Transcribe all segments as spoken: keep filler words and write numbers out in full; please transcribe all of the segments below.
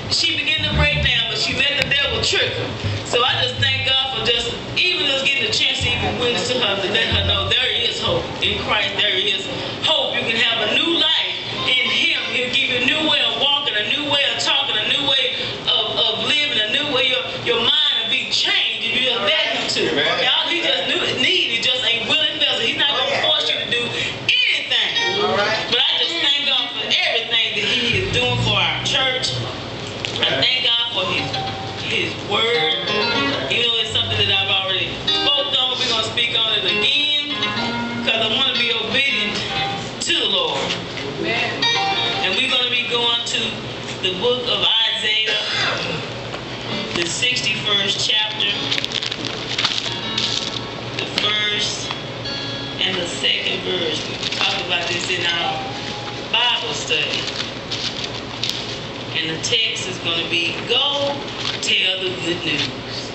she began to break down, but she let the devil trick her. So I just thank God for just even just getting a chance to even witness to her, to let her know there is hope. In Christ there is hope. You can have a new life in Him. He'll give you a new way of walking, a new way of talking, a new way of, of living, a new way your, your mind will be changed if you just let Him to. Y'all, He just knew it needed just a willing vessel. He's not going to force you to do anything. All right. But I just thank God for everything that He is doing for our church. I thank God for His His word. You know, it's something that I've already spoke on. We're going to speak on it again because I want to be obedient to the Lord. Amen. And we're going to be going to the book of Isaiah, the sixty-first chapter, the first and the second verse. We talked about this in our Bible study. And the text is going to be, go tell the good news.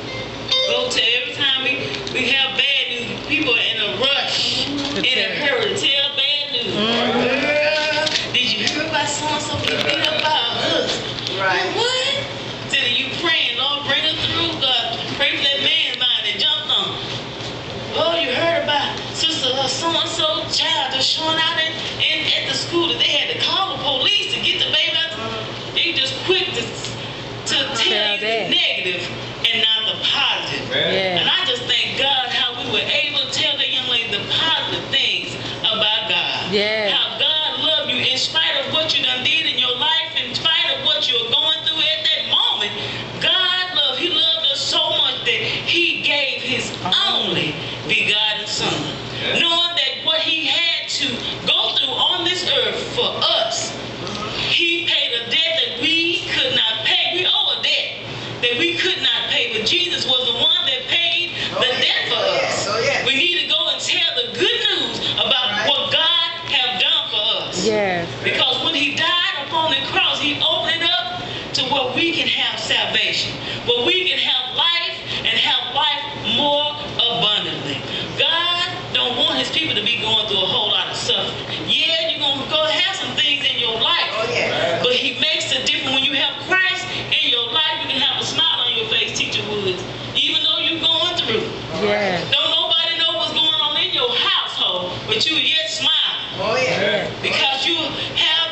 Go tell, every time we, we have bad news, people are in a rush, in a hurry to tell bad news. Mm-hmm. Girl, did you hear about so-and-so get beat up by a husband? Right. What? So then you praying, Lord, bring her through, God. Pray for that man's mind that jumped on. Oh, you heard about sister uh, so-and-so child just showing out in, in, at the school that they had to call the police to get the baby out. They just quick to, to tell you the negative and not the positive. Yeah. And I just thank God how we were able to tell the young lady the positive things about God. Yeah. How God loved you in spite of what you done did in your life, in spite of what you were going through at that moment. God loved, He loved us so much that He gave His only begotten Son. Knowing that what He had to go through on this earth for us, He paid a debt that we could not pay. We owe a debt that we could not pay, but Jesus was the one that paid the Oh, debt for yeah. us. Oh, yeah. We need to go and tell the good news about Right. what God have done for us. Yes. Because when He died upon the cross, He opened it up to where we can have salvation, where we can have life and have life more abundantly. God don't want His people to be going through a whole lot of suffering. Yeah, you're going to go have some things in your life. Oh, yeah. But He makes a difference. When you have Christ in your life, you can have a smile on your face, Teacher Woods, even though you're going through. Yeah. Don't nobody know what's going on in your household, but you yet smile. Oh, yeah. Because you have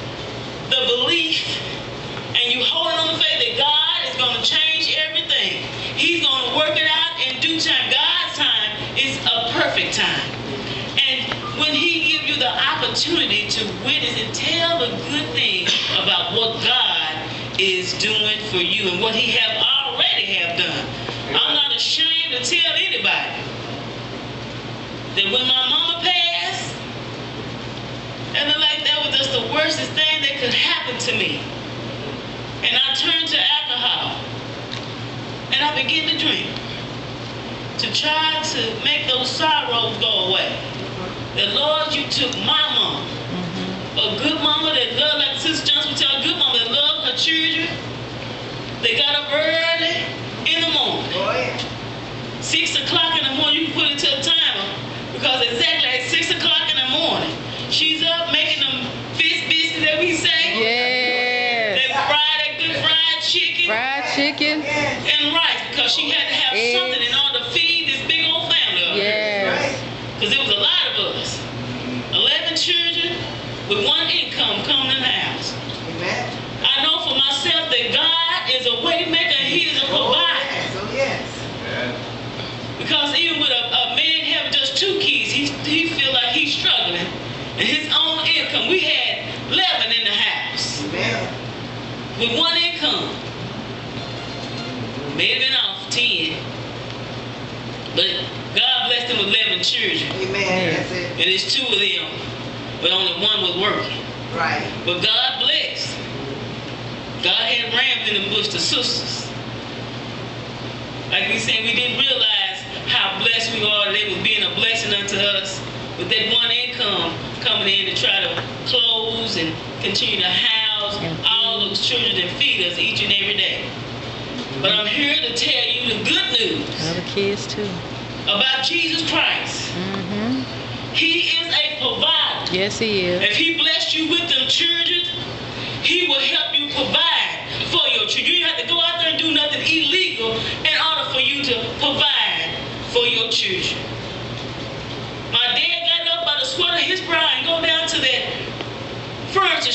the belief and you holding on the faith that God is going to change everything. He's going to work it out in due time. God's time is a perfect time. And when He gives you the opportunity to witness and tell the good thing about what God is doing for you and what He have already have done. I'm not ashamed to tell anybody that when my mama passed, it looked like that was just the worstest thing that could happen to me. And I turned to alcohol. And I began to drink. To try to make those sorrows go away. That, Lord, you took my mama. A good mama that loved, like Sister Johnson would tell, a good mama that loved her children. They got up early in the morning. Oh, yeah. Six o'clock in the morning, you can put it to a timer. Because exactly at six o'clock in the morning, she's up making them fish biscuits that we say. Yes. They fried that good fried chicken Fried chicken. and rice. Because she had to have Eggs. something in order to feed this big old family of hers. Yes. Because there was a lot of us. Eleven children with one income coming in the house. Amen. I know for myself that God is a way maker and He is a Oh, provider. yes. Oh, yes. Because even with a, a man having just two kids, he, he feel like he's struggling. And his own income, we had eleven in the house. Amen. With one income. Maybe been off ten. But God blessed him with eleven children. Amen. That's it. And it's two of them. But only one was working. Right. But God blessed. God had rams in the bush, the sisters. Like we said, we didn't realize how blessed we are. They was being a blessing unto us with that one income coming in to try to clothes and continue to house all those children and feed us each and every day. But I'm here to tell you the good news Other kids too. about Jesus Christ. Mm-hmm. He is a provider. Yes, He is. If He blessed you with them children, He will help you provide for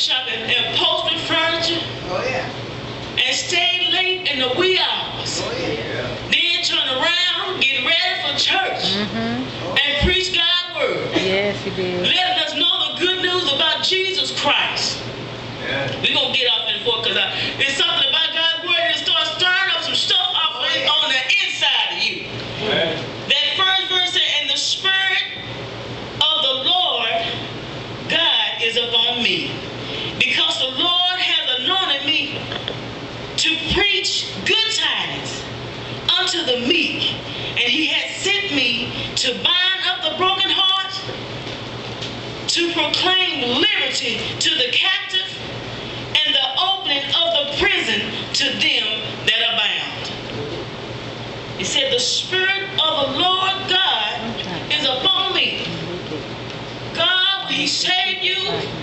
shopping and upholstery furniture Oh, yeah. and stay late in the wee hours. Oh, yeah. Then turn around, get ready for church, Mm-hmm. and preach God's word. Yes, he did. Letting us know the good news about Jesus Christ. Yeah. We're going to get off in the fork because it's something about God's word that starts stirring up some stuff off of it on the inside of you. Yeah. That first verse said, and the Spirit of the Lord God is upon me, because the Lord has anointed me to preach good tidings unto the meek, and he has sent me to bind up the broken heart, to proclaim liberty to the captive, and the opening of the prison to them that are bound. He said, the Spirit of the Lord God is upon me. God, when he saved you,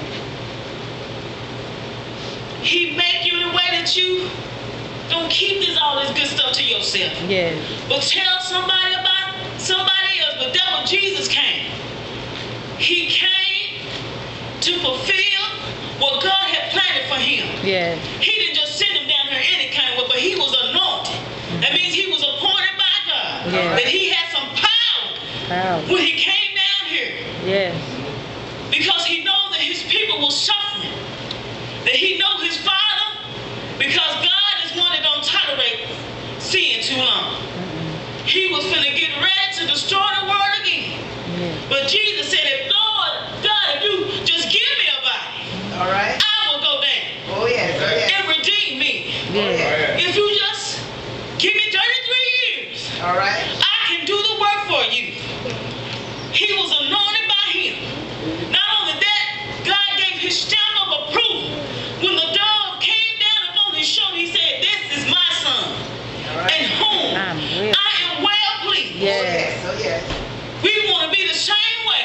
he make you in a way that you don't keep this all this good stuff to yourself. Yes. But tell somebody about somebody else. But that's when Jesus came. He came to fulfill what God had planned for him. Yes. He didn't just send him down here any kind of way, but he was anointed. That means he was appointed by God. Yes. That he had some power Power. when he came down here. Yes. Because he knows that his people were suffering. That he know his Father. Because God is one that don't tolerate sin too long. Mm-mm. He was finna get ready to destroy the world again. Yes. But Jesus said, if Lord, God, if you just give me a body, All right. I will go down Oh, yes. Oh, yes. and redeem me. Yes. If you just give me thirty-three years, All right. I can do the work for you. He was anointed by him. Not only that, God gave his stamp of approval. When the dove came down upon his shoulder, he said, this is my son, All right. in whom I'm well. I am well pleased. Oh, Yes. yes. Oh, yes. We want to be the same way.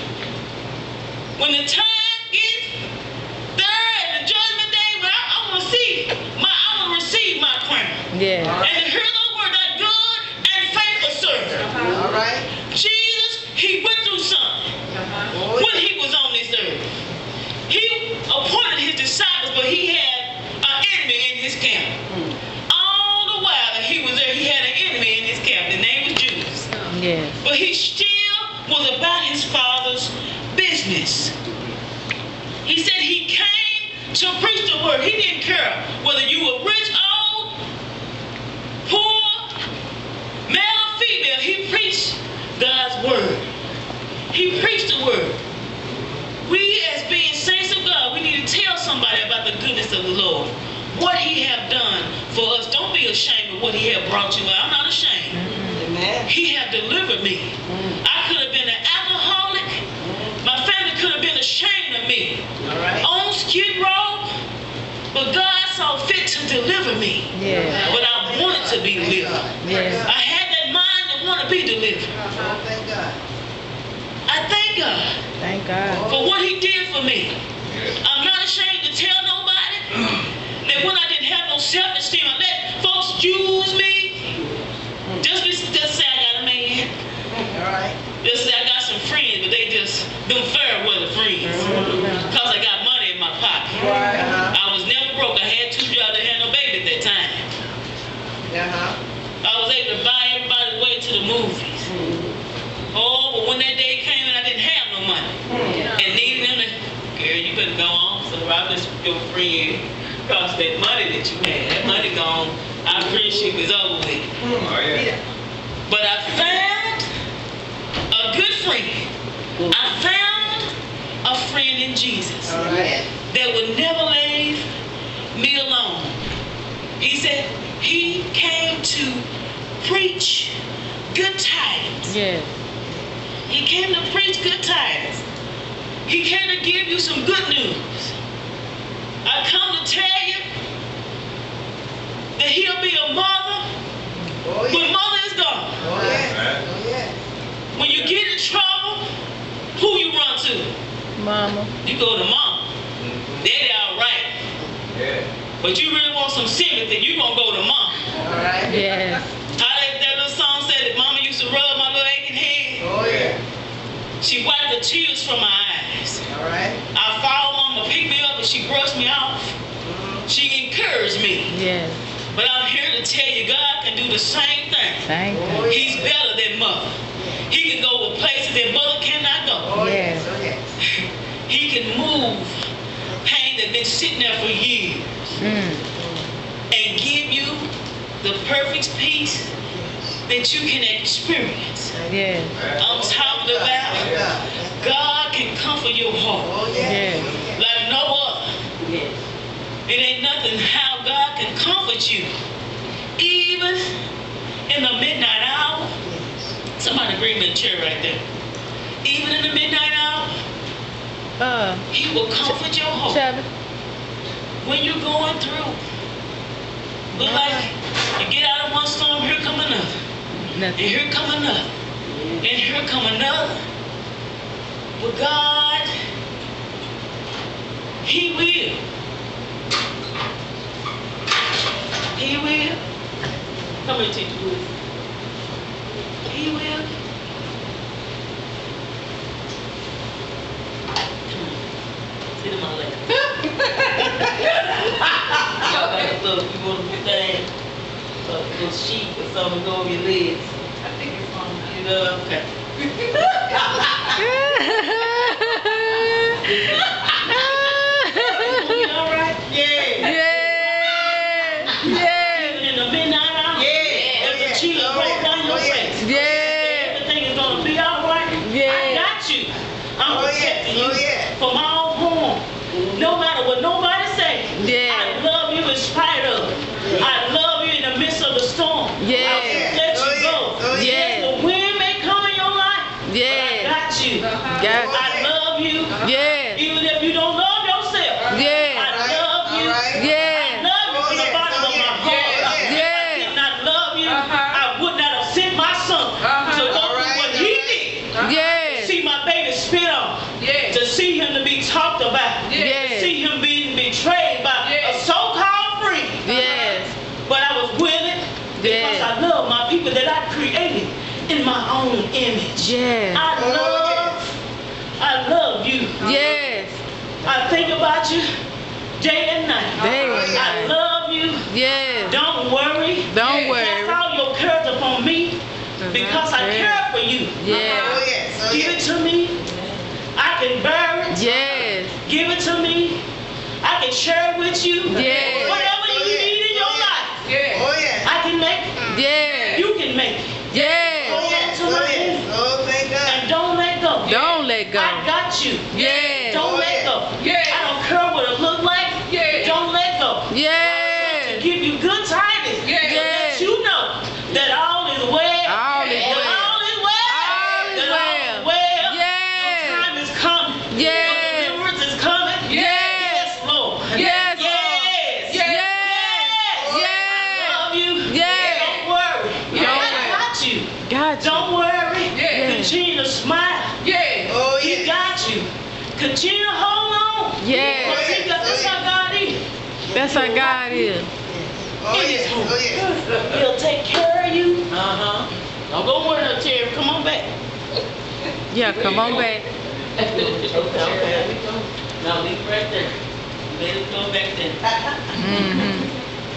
When the time gets there and the judgment day, when I, I want to see my, I want to receive my crown. Yes. And to hear the word, that good and faithful servant. All right. Jesus, he went through something Oh, when yes. he was on this earth. He appointed his disciples, but he had an enemy in his camp. All the while that he was there, he had an enemy in his camp. The name was Judas. Yes. But he still was about his Father's business. He said he came to preach the word. He didn't care whether you were rich, old, poor, male or female. He preached God's word. He preached the word. We as being saints of God, we need to tell somebody about the goodness of the Lord. What he have done for us. Don't be ashamed of what he have brought you. I'm not ashamed. Amen. He had delivered me. I could have been an alcoholic. My family could have been ashamed of me. All right. On Skid Row. But God saw fit to deliver me. Yes. But I wanted to be Thank delivered. God. Yes. I had that mind to want to be delivered. Oh, thank God. I thank God Thank God. for what he did for me. I'm not ashamed to tell nobody that when I didn't have no self-esteem, I let folks use me. Just, be, just say I got a man. All right. Just say I got some friends, but they just them fair weather friends. Because I got money in my pocket. Right. Uh-huh. I was never broke. I had two jobs. I had no baby at that time. Uh-huh. I was able to buy everybody way to the movies. Oh, but when that day came and I didn't have no money. And needed them to, girl, you better go on. So I just your friend cost that money that you had. That money gone. Our friendship is over with. Oh, yeah. But I found a good friend. I found a friend in Jesus All right. that would never leave me alone. He said he came to preach good tidings. Yes. He came to preach good tidings. He came to give you some good news. I come to tell you that he'll be a mother Oh, when yeah. mother is gone. Oh, yes. Oh, yes. When you get in trouble, who you run to? Mama. You go to mom. Daddy all right. Yeah. But you really want some sympathy, you gonna go to mom. All right. Yes. How that, that little song said that mama used to rub my little aching head. Oh, yeah. She wiped the tears from my eyes. All right. I fall, mama picked me up and she brushed me off. She encouraged me. Yes. But I'm here to tell you, God can do the same thing. Thank you. He's better than mother. He can go with places that mother cannot go. Oh, Yes. yes. Oh, yes. He can move pain that's been sitting there for years Mm. and give you the perfect peace that you can experience. Yes. I'm talking about God can comfort your heart Oh, Yes. yes. like no other. Yes. It ain't nothing how God can comfort you. Even in the midnight hour. Somebody bring me a chair right there. Even in the midnight hour, Uh, He will comfort your heart. Chubby. When you're going through, look like you get out of one storm, here come another. And Nothing. here come another. And here come another. But God, He will. He will. Come here, teacher Wood. He will. Come on. Sit in my lap. Y'all got a little, you want a thing, a little sheet or something to go over your legs. I think it's on. You know, okay. You all right? Yeah. Yeah. Yeah. Even in the midnight hour, Yeah. if the chill roll down your face, Yeah. everything is gonna be all right. Yeah. I got you. I'm Oh, yes. protecting Oh, you yes. from all harm. No matter what nobody say, Yeah. I love you in spite of. I love you in the midst of the storm. Yeah. I won't let Oh, you yes. go. Oh, yes. Yes, the wind may come in your life, but I Yeah. got you. Got. I love you, Yes. even if you don't love yourself. Yeah. I love you. All right. Yeah. I love you Oh, from the yes. bottom Oh, of my yes. heart. Yeah. If Yeah. I did not love you, Uh-huh. I would not have sent my son Uh-huh. to go All through right. what he did. Yes. See my baby spit on. Yeah. To see him to be talked about. Yes. To see him being betrayed by Yes. a so-called friend. Yes. But I was willing because Yes. I love my people that I created in my own image. Yes. I Oh, love, I love you. Yes. I think about you day and night. Day and I night. love you. Yes. Don't worry. Don't Yes. worry. Cast all your cares upon me because I Yes. care for you. Yes. Oh, yes. Oh, Give it yes. to me. I can bear it. Yes. Give it to me. I can share it with you. Yes. Whatever you Oh, yes. need in your Oh, yes. life, Yeah. Oh, yes. I can make it. Yes. You can make it. Yes. Oh, yes. Oh, yes. Oh, thank God. And don't let go. Don't let go. I got you. Yes. Don't Oh, let yes. go. Yes. I don't care what it look like. Yes. Don't let go. To Yes. give you good tidings. Yes. To Yes. let you know that all is well. All is That well. all is well. All is That well. all is well. Yes. Your time is coming. Yes. Your deliverance is coming. Yes. Yes, Lord. Yes. Yes. Yes. I Yes. love you. Yes. Don't worry. Don't I worry. got you. Got you. Don't worry. Yes. Continue to smile. Yeah. Oh, He yes. got you. Continue to hold on. Yes. Because he got- that's how God is. That's how God is. Oh, In yes. his home. Oh, yes. He'll take care of you. Uh-huh. Don't go worry, Terry. Come on back. Yeah, come on back. Okay, okay. Now leave right there. Let it go back there. Mm-hmm.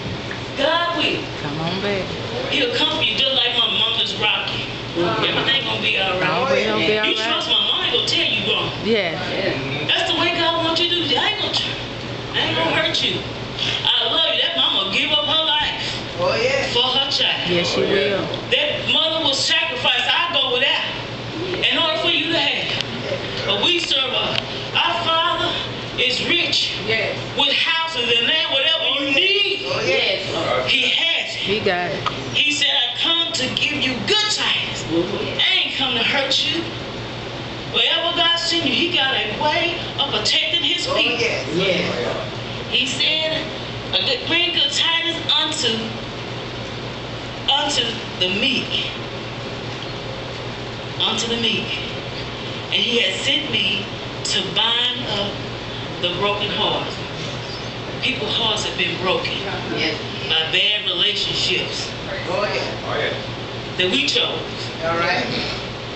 God will. Come on back. He'll comfort you just like my mama's rocky. Everything gonna be all All right. will be all You trust right. my mama, ain't gonna tell you wrong. Yes. That's the way God wants you to do. I ain't gonna, tr- I ain't gonna hurt you. I love you. That mama give up her life Oh, yes. for her child. Yes, she will. That mother will sacrifice. I go without in order for you to have. But we serve a, our Father is rich Yes. with houses and land, whatever you need. Oh, yes. He has it. He got it. He said, I come to give you good tidings. I ain't come to hurt you. Wherever God send you, he got a way of protecting his Oh, people. yes. Yes. He said, a good, bring good tidings unto, unto the meek. Unto the meek. And he has sent me to bind up the broken hearts. People's hearts have been broken Yes. by bad relationships Oh, yes. Oh, yeah. that we chose. All right.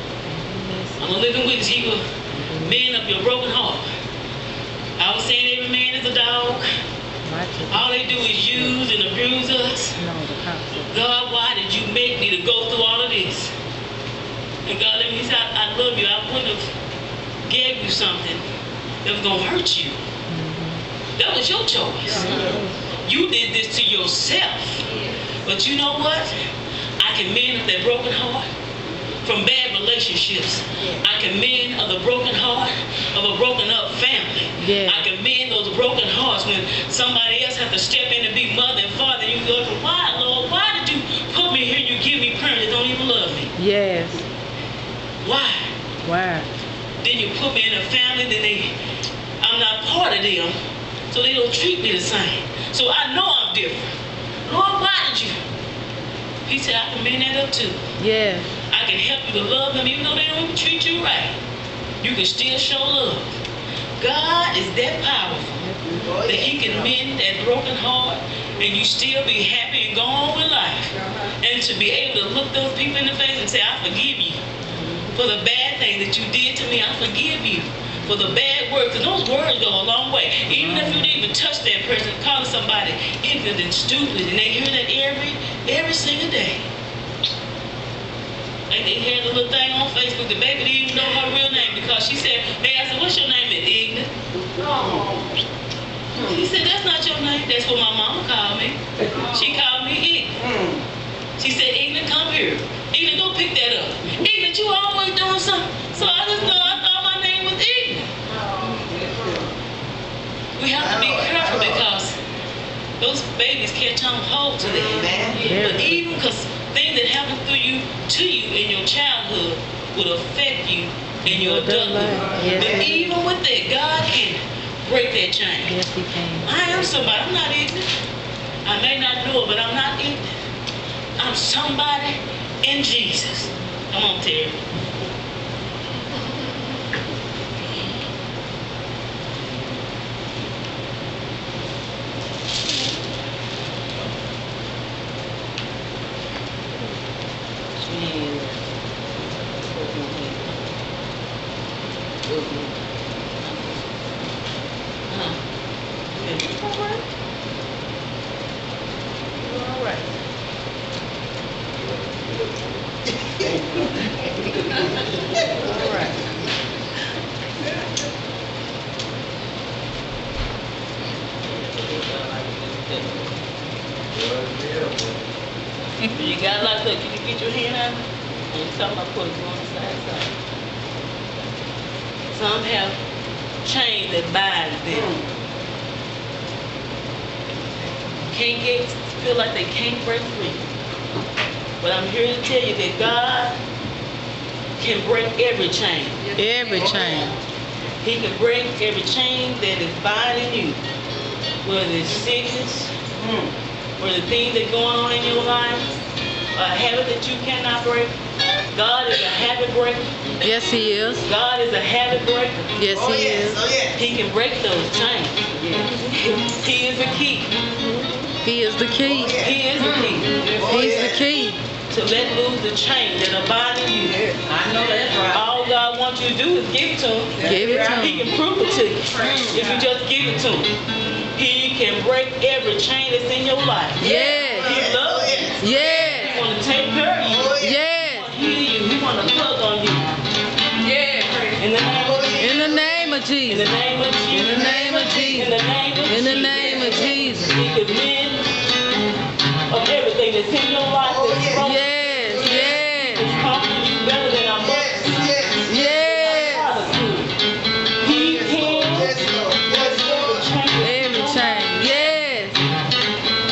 I'm a living witness. He will mend up your broken heart. I was saying every man is a dog. Watch it. All they do is use and abuse us. No, the cops. God, why did you make me to go through all of this? And God, let me say, I, I love you. I wouldn't have gave you something that was going to hurt you. Mm-hmm. That was your choice. You did this to yourself. But you know what? I can mend up that broken heart from bad relationships. I can mend of the broken heart of a broken up family. Yeah. I can mend those broken hearts when somebody else has to step in and be mother and father. And you go, why, Lord? Why did you put me here? You give me parents that don't even love me. Yes. Why? Wow. Then you put me in a family, then they, I'm not part of them, so they don't treat me the same. So I know I'm different. Lord, why did you? He said, I can mend that up too. Yeah. I can help you to love them even though they don't even treat you right. You can still show love. God is that powerful that he can mend that broken heart and you still be happy and go on with life. And to be able to look those people in the face and say, I forgive you for the bad thing that you did to me. I forgive you for the bad words. Because those words go a long way. Even if you didn't even touch that person, calling somebody ignorant and stupid, and they hear that every, every single day. Like they hear the little thing on Facebook, the baby didn't even know her real name because she said, hey, I said, what's your name? It's ignorant. She said, that's not your name. That's what my mama called me. She called me ignorant. She said, ignorant, come here. Ignorant, go pick that up. Ignorant, you always doing something. So I just thought, I thought my name was ignorant. We have to be careful because those babies catch on hold to them. But even because things that happen through you, to you in your childhood will affect you in your adulthood. Yes. But even with that, God can break that chain. Yes, he can. I am somebody. I'm not ignorant. I may not know it, but I'm not ignorant. I'm somebody in Jesus. Come on, Terry. You got locked up. Can you get your hand out? And you're talking about putting you on the side side. Some have chains that binds them. Can't get, feel like they can't break free. But I'm here to tell you that God can break every chain. Every chain. He can break every chain that is binding you. Whether it's sickness, or the things that are going on in your life, a habit that you cannot break. God is a habit breaker. Yes, he is. God is a habit breaker. Yes, he is. He can break those chains. He is the key. He is the key. He is the key. He's the key. To let loose the chain that are binding you. I know that's right. All God wants you to do is give it to him. Give it to He him. can prove it to you if you just give it to him. He can break every chain that's in your life. Yes. He loves you. He Yes. want to take care of you. Yes. He want to heal you. He want to plug on you. Yeah. In the name of Jesus. In the name of In the Jesus. name of Jesus. In the name of In Jesus. the name of In the Jesus. name of Jesus. He can mend of everything that's in your life that's broken. Yes. Yes. It's harming you better than our mother. Yes. Father could. He can break every chain. Every chain. Yes.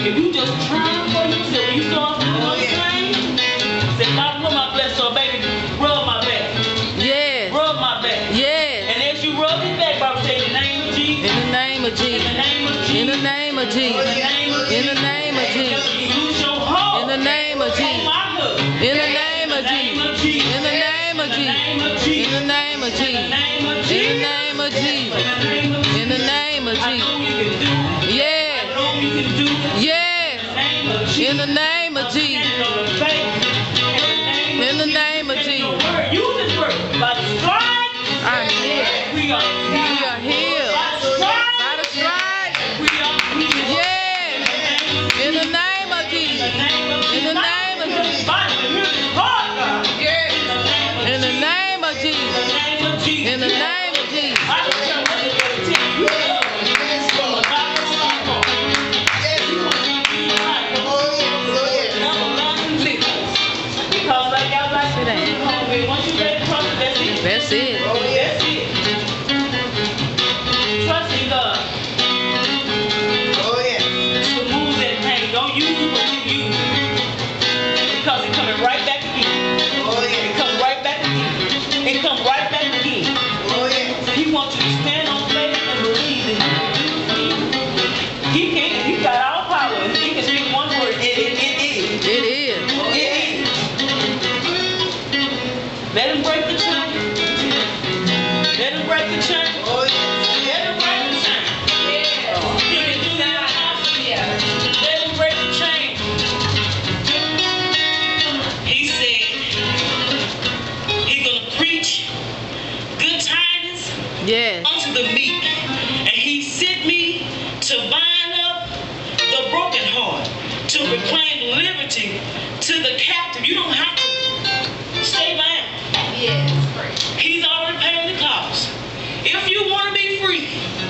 If you just try for yourself, you start feeling Oh, the yeah. same. Say, God, rub my blessed soul, baby. Rub my back. Yes. Rub my back. Yes. And as you rub his back, Bible say, in the name of Jesus. In the name of In Jesus. the name of In Jesus. the name of Jesus. In the name of Jesus. You lose your hold. In the name of On Jesus. my hook. In the name of Jesus. In the name of Jesus. In the name of Jesus. In the name of In the Jesus. name of Jesus. In the name of Jesus. In the name of I know Jesus. you can do it. I Yes. know you can do it. Yes. In the name of Jesus. In the name of Jesus. I'm standing on the faith. In the name of Take your Jesus. word. Use this word. By the stripes, I'm healed. we are We healed. are healed. By the stripes, By the stripes. we are healed. Yes. In the name of In the Jesus. name of In the Jesus. name of Jesus. Body, the healing heart, God. Yes. In the name of In the Jesus. name of In Jesus. the name of Jesus. In the name of Jesus. I don't care what they tell you. You love me. From the bottom of my heart. You want me to be right. Everlasting bliss. Because like y'all like Sit down. you hungry. Once you ready to trust it, that's it. That's it. That's it. Trust in God to move that pain. Don't use what you use. Because it's coming right back again. It comes right back again. It comes right back again. He wants you to stand on faith and believe that he can. He got all power. He can speak one word. It, it, it is. It is. It is. Let him break the chain. Let him break the chain. Let him break the chain. He can do that. Let him break the chain. He said he's going to preach good tidings Yes. unto the meek. And he sent me to bind up the broken heart, to proclaim liberty to the captive. You don't have to stay bound. He's already paid the cost. If you want to be free,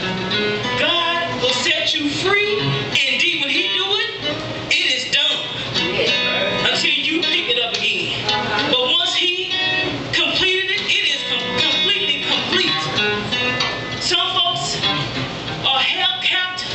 God will set you free. Indeed, when he do it, it is done. Until you pick it up again. But once he completed it, it is com- completely complete. Some folks are held captive.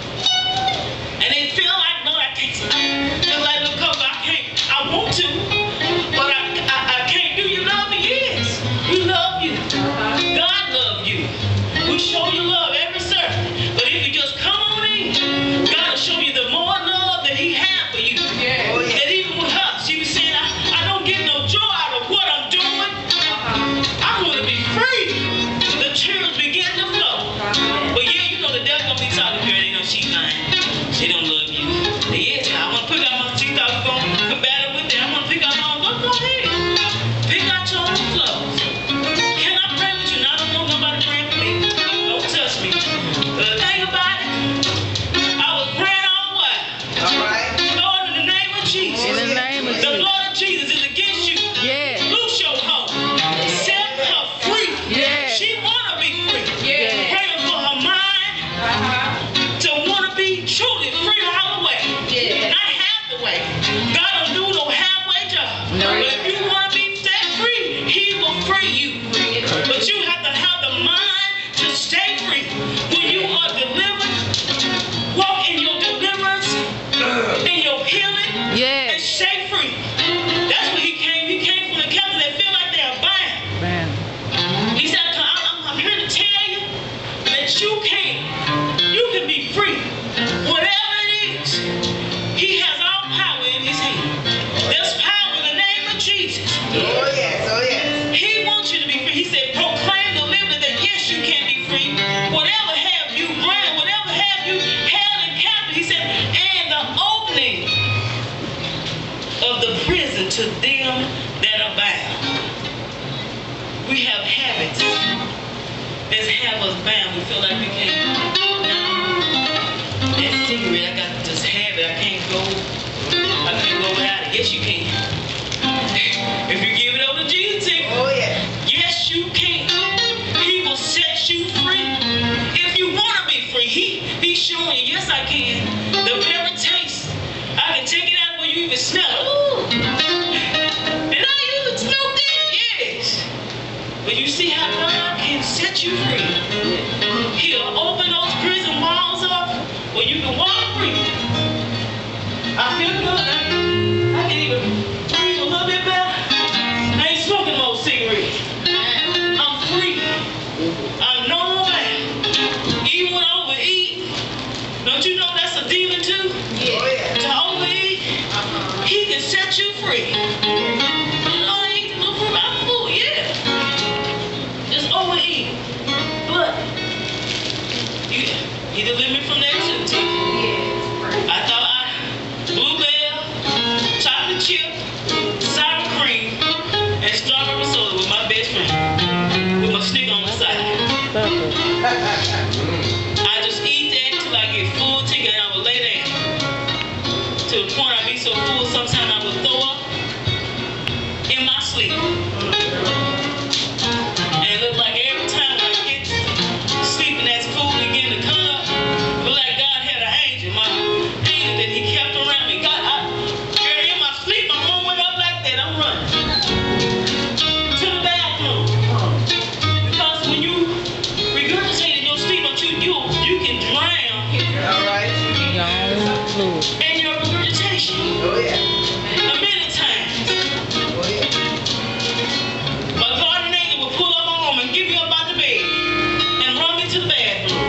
And they feel like, no, I can't. Just like little couple, I can't. I want to, but I, I, I can't. Do you love me? Yes. We love you. God loves you. We show you love every service. But if you just come on in, God will show you the more love that he has for you. That even with us, you be saying, I, I don't get no joy out of what I'm doing. I want to be free. The tears begin to flow. But yeah, you know the devil gonna be talking to her. They know she lying. She don't love you. Yes, I want to pick out my teeth. I was going to combat her with that. I want to pick out my own. Go, go ahead. Pick out your own clothes. Can I pray with you? Now, I don't want nobody praying for me. Don't touch me. The thing about it, I was praying all the while. Lord, in the name of Jesus. In the name of The Jesus. blood of Jesus is against you. Yes. Loose your hold. Set her free. Yes. She want to be free. Yes. Praying for her mind to want to be truly free all the way. Not half the way. God don't do no halfway job. No. But if you want to be set free, he will free you. But you have to have the mind to stay free. When you are delivered, walk in your deliverance, in your healing, and Yes. stay free. That's what he came. He came from the captives that feel like they're bound. Man. He said, I'm, I'm, I'm here to tell you that you can. You can be free. Whatever it is, he has all power in his hand. There's power in the name of Jesus. He wants you to be free. He said, proclaim the liberty that yes, you can be free. Whatever have you bound, whatever have you held in captive, he said, and the opening of the prison to them that are bound. We have habits that have us bound. We feel like we can't. No, that cigarette, I got this habit. I can't go. I can't go without it. Yes, you can. If you give it over to Jesus, yes, you can. He will set you free. If you want to be free, he he's showing you. Yes, I can. The very taste. I can take it out where you even smell it. Ooh. Did I even smoke that? Yes. But you see how God can set you free. He'll open those prison walls up where you can walk free. delivered me from that too, T. I thought I bluebell, chocolate chip, sour cream, and strawberry soda with my best friend, with my snicker on the side. I just eat that till I get full ticket and I would lay down. To the point I'd be so full sometimes I would throw up in my sleep. And it looked like every time I get to sleep and that food began to come up, it looked like God had an angel, my angel that he kept around me. God, I, girl, in my sleep, my arm went up like that, I'm running to the bathroom. Because when you regurgitate in your sleep, don't you, you, you can drown All right. in your regurgitation. Oh, yeah. A many times. Oh, yeah. My guardian angel would pull up my arm and get me up out the bed and run me to the bathroom.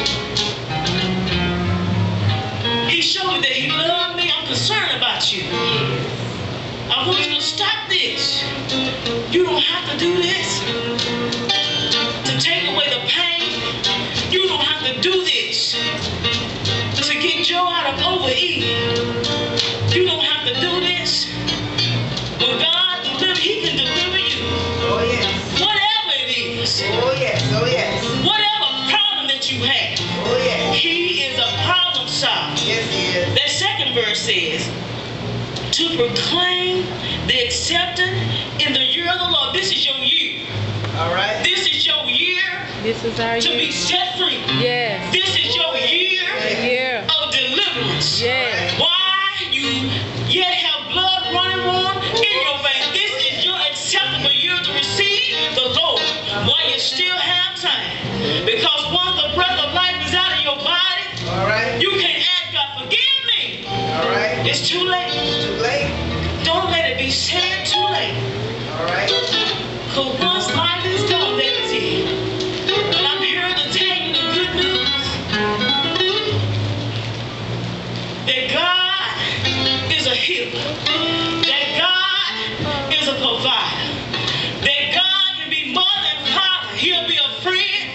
He showed me that he loved me. I'm concerned about you. I want you to stop this. You don't have to do this to take away the pain. You don't have to do this to get Joe out of overeating. You don't have to do this. When God delivers, he can deliver you. Oh, yes. Whatever it is. Oh, yes. Oh, yes. Whatever problem that you have. Oh, yes. He is a problem solver. Yes, he is. That second verse says, to proclaim the accepted in the year of the Lord. This is your year. All right. This is your year This is our to be year. set free. Yes. This is your year Year. of deliverance. Yes. Why you yet have blood running warm in your veins. This is your acceptable year to receive the Lord while you still have time. Because once the breath of life is out of your body, All right. you can ask God, forgive me. All right. It's too late. Too late. Don't let it be said too late. All right. Because once life is gone, that is it. And I'm here to tell you the good news. That God is a healer. That God is a provider. That God can be more than father. He'll be a friend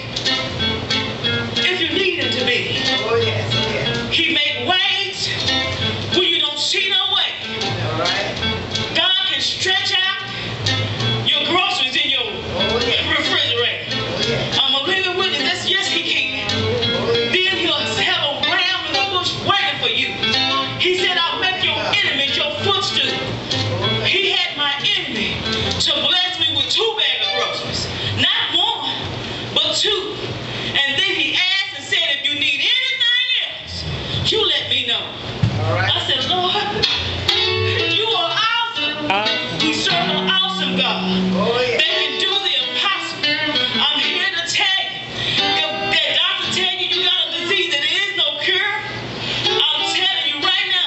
if you need him to be. Oh, yes. Oh, yes. He make ways where you don't see no way. All right. God can stretch out your groceries in your Oh, yes. refrigerator. Oh, yes. I'm a living witness. That's yes, he can. Oh, yes. Then he'll have a ram in the bush waiting for you. He said, I'll make your enemies your footstool. He had my enemy to bless me with two bags of groceries. Not one, but two. And then he asked and said, if you need anything else, you let me know. All right. I said, Lord, you are awesome. Awesome. We serve an awesome God. Oh, yes. They can do the impossible. I'm here to tell you, if that doctor tell you you got a disease and there is no cure, I'm telling you right now,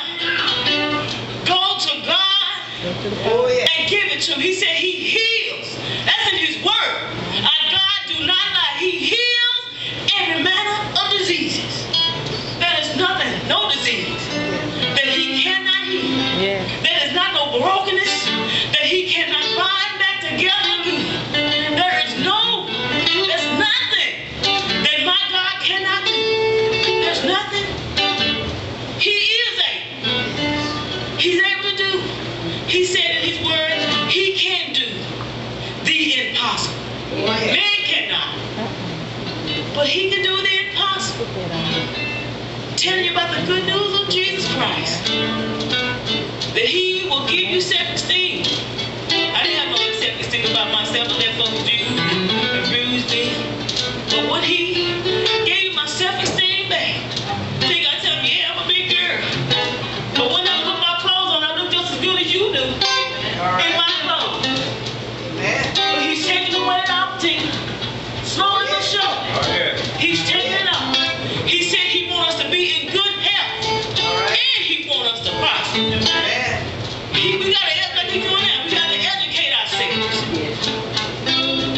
go to God Oh, yes. and give it to him. He said he heals. That's in his word. Our God do not lie. He heals every manner of diseases. There is nothing, no disease that he cannot heal. Yes. There is not no brokenness that he cannot bind back together again. There is no, there's nothing that my God cannot do. There's nothing. He is able. He's able to do. He said in his word, he can do the impossible. Oh, yes. Man cannot. But he can do the impossible. Put that on. Telling you about the good news of Jesus Christ. That he will give you self-esteem. I didn't have no self-esteem about myself, but let folks view and abuse me. But when he gave my self-esteem back, think I tell me, yeah, I'm a big girl. But when I put my clothes on, I look just as good as you do All in right. my clothes. Amen. But he's taking away the opportunity. Slowly but surely. Oh, yeah. He's taking it off. He said he wants us to be in good health. All right. And he wants us to prosper. Amen. He, we got to, like we doing now, we got to educate ourselves.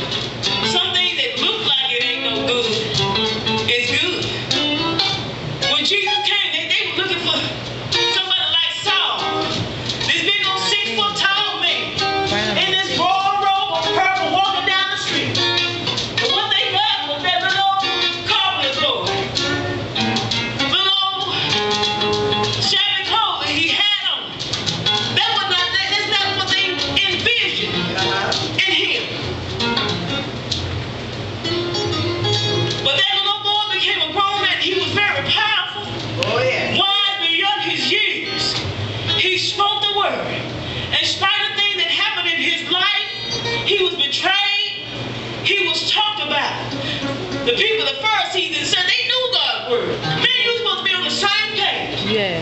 The people, the Pharisees, and said they knew God's word. Man, you were supposed to be on the same page. Yeah.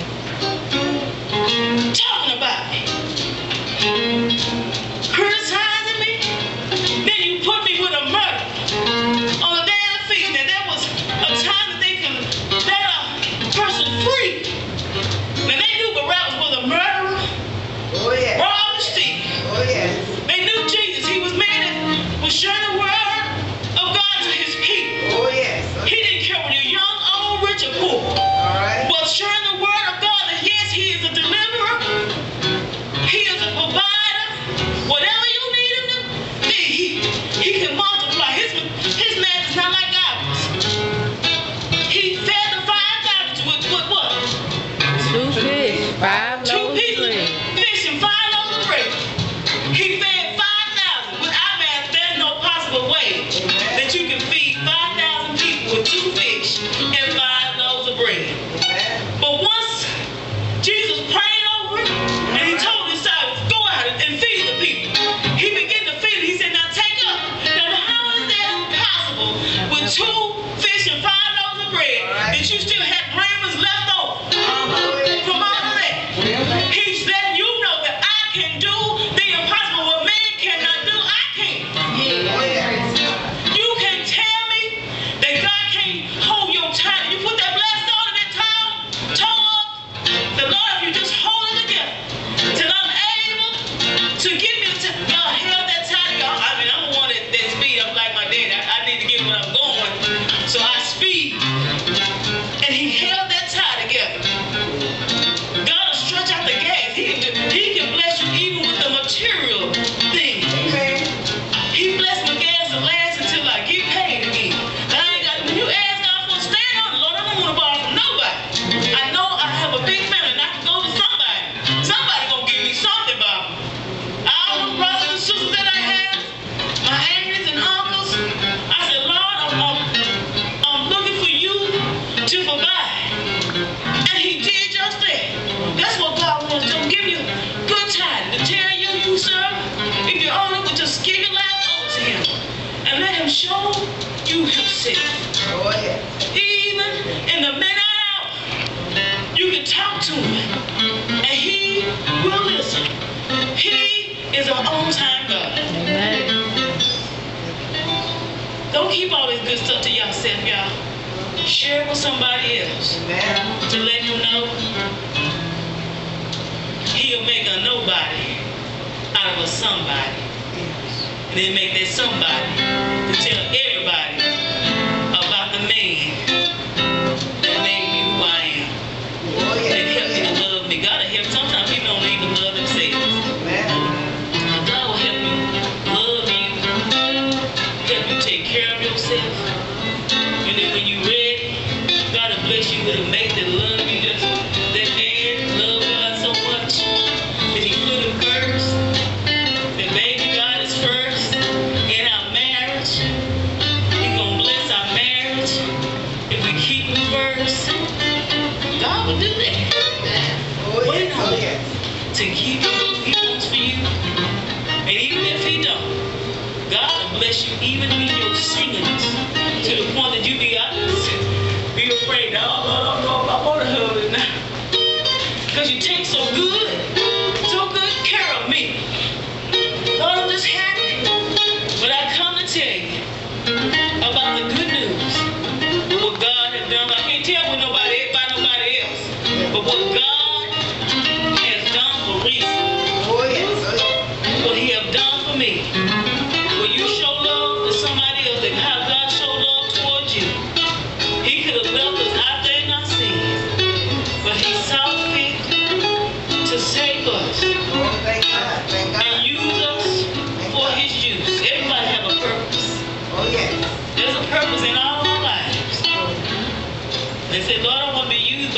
Talking about me. Criticizing me. Then you put me with a murder on the day of the feast. Now that was a time that they can let a person free. Now they knew Barabbas was a murderer. Oh, yes. Robbed the thief. Oh, yes. They knew Jesus. He was man that was sharing the word of God to his people. Oh, yes. He didn't care whether you're young, old, rich, or poor. All right. But sharing the word of God that yes, he is a deliverer. He is a provider. Whatever you need him to be, he, he can multiply. His, his man is not like ours. He fed the five thousand with, with what? Two fish, five Two loaves of people, bread. fish and five loaves of bread. He fed five thousand. With our math, there's no possible way that you can feed five thousand people with two fish and five loaves of bread. Amen. But once Jesus prayed over it, and he told his disciples, go out and feed the people. He began to feed it. He said, now take up. Now how is that possible with two fish and five loaves of bread that you still had remains left over from all of that? He's letting you know that I can do the impossible. What man cannot do, I can. Oh, yes. You can't tell me that God can't hold your time. You put that blast on in that towel, toe up. The Lord, if you just hold it together till I'm able to get me to God held that tie. Y'all. I mean, I'm the one that, that speed. I'm like my dad. I, I need to get where I'm going. So I speed. And he held that tie together. God will stretch out the gas. He can, do, he can bless you even with the material things. Amen. He blessed my gas to last until I get paid again. I ain't got, when you ask God for a stand on, Lord, I don't want to borrow from nobody. I know I have a big family and I can go to somebody. Somebody gonna give me something, Bob. All the brothers and sisters that I have, my aunties and uncles, I said, Lord, I'm, I'm, I'm looking for you to provide. And he did just that. That's what God wants to give you good time to tell you, you serve. If you only would just give your life over to him and let him show you himself. Oh, yes. Even in the midnight hour, you can talk to him and he will listen. He is an on-time God. Amen. Don't keep all this good stuff to yourself, y'all. Share it with somebody else Amen. to let them know he'll make a nobody out of a somebody. And then make that somebody to tell everybody about the man that made me who I am. Oh, That yes. helped me to love me. God will help. Sometimes people don't even love themselves. Amen. God will help you love you, help you take care of yourself. And then when you're ready, God will bless you with a mate that loves you. Just that man love God so much that he put him first. That baby God is first in our marriage. He's gonna bless our marriage if we keep him first. God will do that. Oh, Wait yes. on Oh, it. yes. To keep you who he wants for you. And even if he don't, God will bless you even in your singleness. To the point that you be honest, be afraid, oh, Lord, I don't know if I want to husband now. Because you take so good, so good care of me. Lord, I'm just happy. But I come to tell you about the good news. What God has done. I can't tell with nobody, by nobody else. But what God has done for me. Oh, yes. Oh, yes. What he have done for me. When you show love to somebody else, and how God showed love towards you. He could have left us out there in our sins. But he saw fit to save us Oh, thank God. Thank and God. use us for his use. Everybody have a purpose. Oh, yes. There's a purpose in all our lives. They say, Lord, I want to be used